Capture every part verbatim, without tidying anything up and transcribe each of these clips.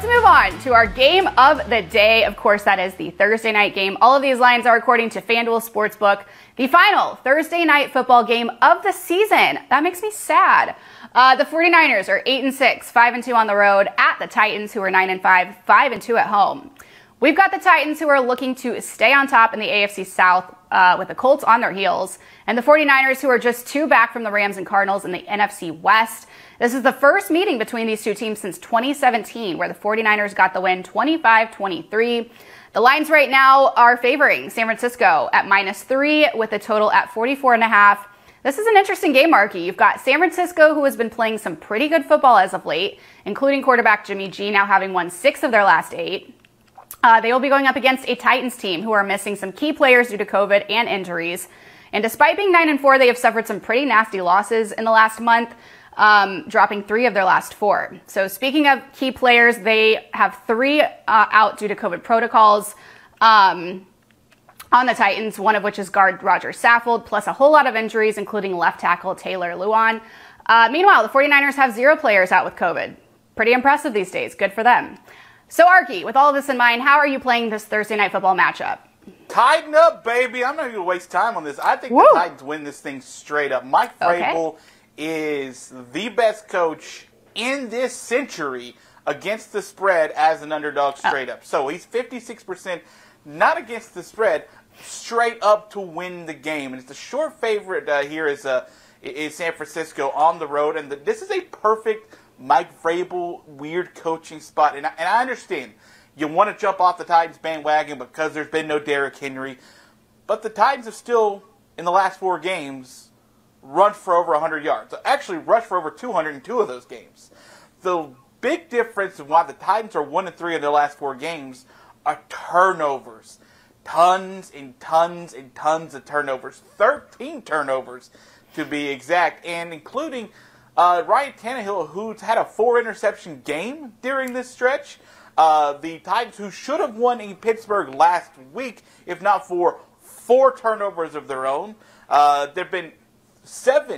let's move on to our game of the day. Of course, that is the Thursday night game. All of these lines are according to FanDuel Sportsbook. The final Thursday night football game of the season. That makes me sad. Uh, the 49ers are eight and six, five and two on the road at the Titans, who are nine and five, five and two at home. We've got the Titans, who are looking to stay on top in the A F C South uh, with the Colts on their heels, and the 49ers, who are just two back from the Rams and Cardinals in the N F C West. This is the first meeting between these two teams since twenty seventeen, where the 49ers got the win twenty-five twenty-three. The lines right now are favoring San Francisco at minus three, with a total at forty-four and a half. This is an interesting game, Marky. You've got San Francisco, who has been playing some pretty good football as of late, including quarterback Jimmy G now having won six of their last eight. Uh, they will be going up against a Titans team who are missing some key players due to COVID and injuries. And despite being nine and four, they have suffered some pretty nasty losses in the last month, um, dropping three of their last four. So speaking of key players, they have three uh, out due to COVID protocols um, on the Titans, one of which is guard Roger Saffold, plus a whole lot of injuries, including left tackle Taylor Lewan. Uh, meanwhile, the 49ers have zero players out with COVID. Pretty impressive these days. Good for them. So, Arky, with all of this in mind, how are you playing this Thursday night football matchup? Tighten up, baby. I'm not going to waste time on this. I think Woo. the Titans win this thing straight up. Mike Vrabel okay. is the best coach in this century against the spread as an underdog straight oh. up. So he's fifty-six percent not against the spread, straight up to win the game. And it's the short favorite uh, here is, uh, is San Francisco on the road. And the, this is a perfect Mike Vrabel weird coaching spot. And I, and I understand you want to jump off the Titans bandwagon because there's been no Derrick Henry. But the Titans have still, in the last four games, run for over one hundred yards. Actually, rushed for over two hundred in two of those games. The big difference in why the Titans are one and three in their last four games are turnovers. Tons and tons and tons of turnovers. thirteen turnovers, to be exact, and including Uh, Ryan Tannehill, who's had a four-interception game during this stretch. Uh, the Titans, who should have won in Pittsburgh last week, if not for four turnovers of their own. Uh, there have been seven,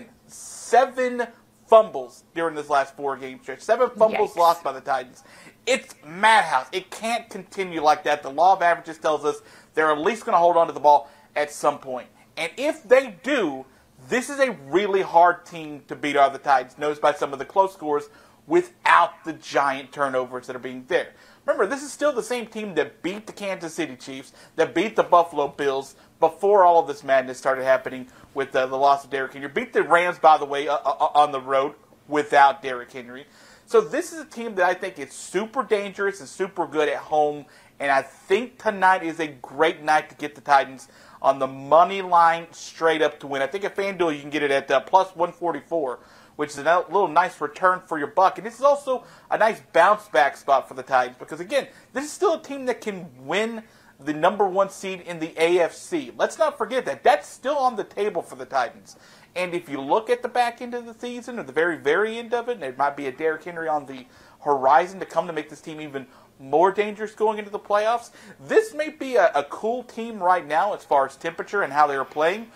seven fumbles during this last four-game stretch. Seven fumbles Yikes. lost by the Titans. It's madhouse. It can't continue like that. The law of averages tells us they're at least going to hold on to the ball at some point. And if they do, this is a really hard team to beat out of the Titans, noticed by some of the close scores, without the giant turnovers that are being there. Remember, this is still the same team that beat the Kansas City Chiefs, that beat the Buffalo Bills before all of this madness started happening with uh, the loss of Derrick Henry. Beat the Rams, by the way, uh, uh, on the road without Derrick Henry. So this is a team that I think is super dangerous and super good at home, and I think tonight is a great night to get the Titans on the money line straight up to win. I think at FanDuel you can get it at uh, plus one forty-four, which is a little nice return for your buck. And this is also a nice bounce back spot for the Titans because, again, this is still a team that can win the number one seed in the A F C. Let's not forget that. That's still on the table for the Titans. And if you look at the back end of the season or the very, very end of it, there might be a Derrick Henry on the horizon to come to make this team even more dangerous going into the playoffs. This may be a, a cool team right now as far as temperature and how they are playing,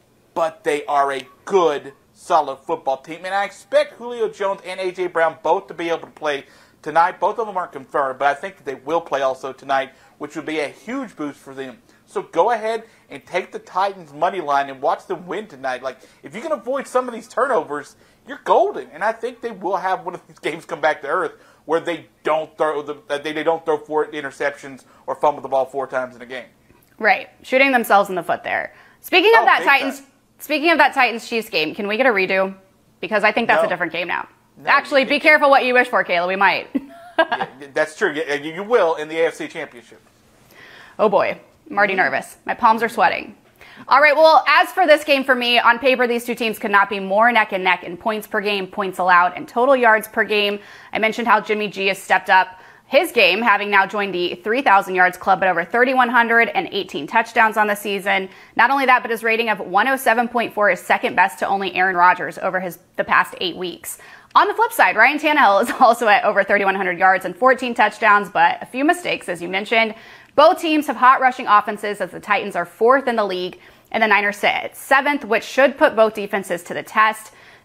but they are a good, solid football team. And I expect Julio Jones and A J. Brown both to be able to play tonight. Both of them aren't confirmed, but I think that they will play also tonight, which would be a huge boost for them. So go ahead and take the Titans' money line and watch them win tonight. Like, if you can avoid some of these turnovers, you're golden. And I think they will have one of these games come back to earth where they don't throw the they, they don't throw four interceptions or fumble the ball four times in a game. Right, shooting themselves in the foot there. Speaking of oh, that Titans, time. speaking of that Titans Chiefs game, can we get a redo? Because I think that's no. a different game now. No, Actually, be careful what you wish for, Kayla. We might. Yeah, that's true. You, you will in the A F C Championship. Oh boy, I'm already nervous. My palms are sweating. All right, well, as for this game for me, on paper, these two teams could not be more neck and neck in points per game, points allowed, and total yards per game. I mentioned how Jimmy G has stepped up his game, having now joined the three thousand yards club at over thirty-one hundred and eighteen touchdowns on the season. Not only that, but his rating of one oh seven point four is second best to only Aaron Rodgers over his the past eight weeks. On the flip side, Ryan Tannehill is also at over thirty-one hundred yards and fourteen touchdowns, but a few mistakes, as you mentioned. Both teams have hot rushing offenses, as the Titans are fourth in the league and the Niners sit at seventh, which should put both defenses to the test.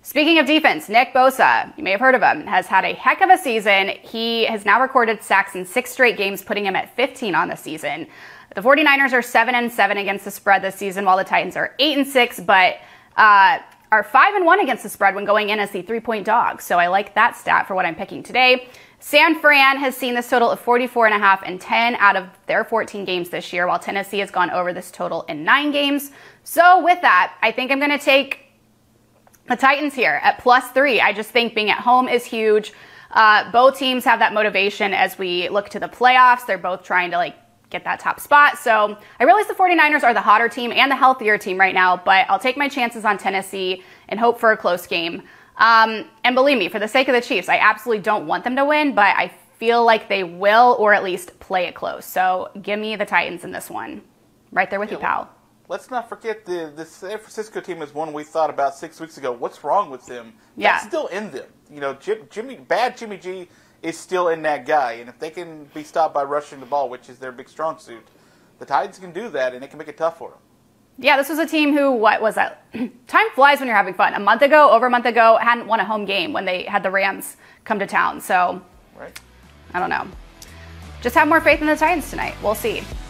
Speaking of defense, Nick Bosa, you may have heard of him, has had a heck of a season. He has now recorded sacks in six straight games, putting him at fifteen on the season. The 49ers are seven and seven against the spread this season, while the Titans are eight and six, but uh, are five and one against the spread when going in as the three-point dog. So I like that stat for what I'm picking today. San Fran has seen this total of forty-four and a half and ten out of their fourteen games this year, while Tennessee has gone over this total in nine games. So with that, I think I'm going to take the Titans here at plus three. I just think being at home is huge. Uh, both teams have that motivation as we look to the playoffs. They're both trying to like get that top spot. So I realize the 49ers are the hotter team and the healthier team right now, but I'll take my chances on Tennessee and hope for a close game. Um, and believe me, for the sake of the Chiefs, I absolutely don't want them to win, but I feel like they will, or at least play it close. So give me the Titans in this one. Right there with yeah, you, pal. Let's not forget the, the San Francisco team is one we thought about six weeks ago. What's wrong with them? Yeah. That's still in them. You know, Jim, Jimmy, bad Jimmy G is still in that guy. And if they can be stopped by rushing the ball, which is their big strong suit, the Titans can do that, and it can make it tough for them. Yeah, this was a team who, what was that? Time flies when you're having fun. A month ago, over a month ago, hadn't won a home game when they had the Rams come to town. So, right. I don't know. Just have more faith in the Titans tonight. We'll see.